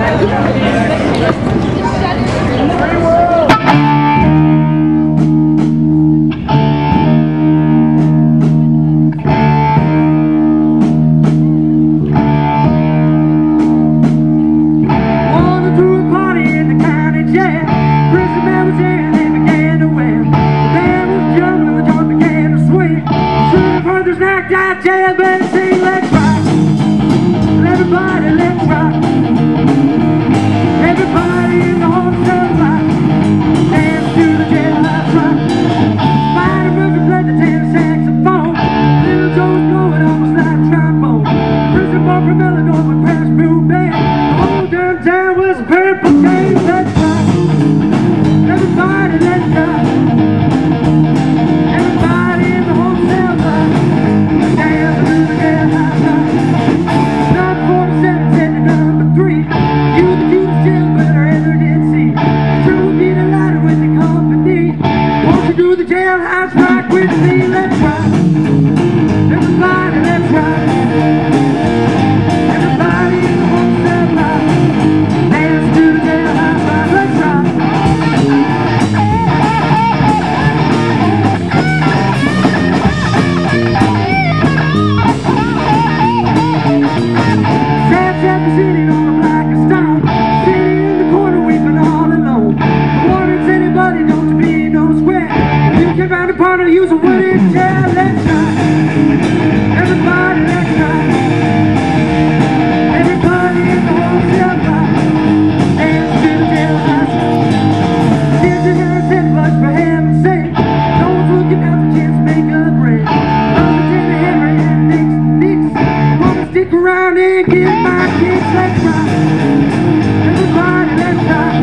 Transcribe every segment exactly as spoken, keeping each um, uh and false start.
Jail, better sing, let's rock. Everybody, let's rock. Everybody in the whole cell block, dance to the jailhouse rock. Spider Brother played the tenor saxophone. Little Joe's blowing almost like trombone. Prison ball from Illinois with Crash Blue Band. The whole damn town was a purple chain. Let's rock. Everybody, let's rock. Everybody in the whole cell block. Do the jailhouse rock with me, let's rock. Everybody, let's rock. Everybody in the whole cell block, dance to the jailhouse rock, let's rock. Sam Jack sitting on a block of stone, sitting in the corner weeping all alone. Warnings anybody, don't you be no square. Get round the party, use a wooden chair, let's rock. Everybody, let's rock. Everybody in the whole cell block, dance to the jailhouse. Here's your hands and blood for heaven's sake. No one's looking out for chance to make a break. Robert Taylor, Henry, and Nixon, Nixon. Wanna stick around and get my kicks, let's rock. Everybody, let's rock.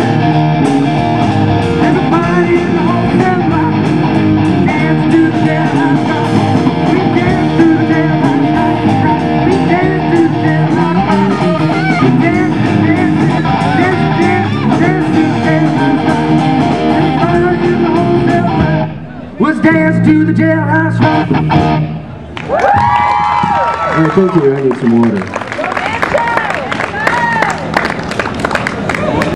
Everybody in the whole cell block. Dance to the jailhouse rock. We dance to the jailhouse rock. We dance to the jailhouse rock. We dance, dance, dance, dance, dance to the jailhouse rock. Everybody in the whole cell block was dance to the jailhouse rock. Hey, thank you. I need some water.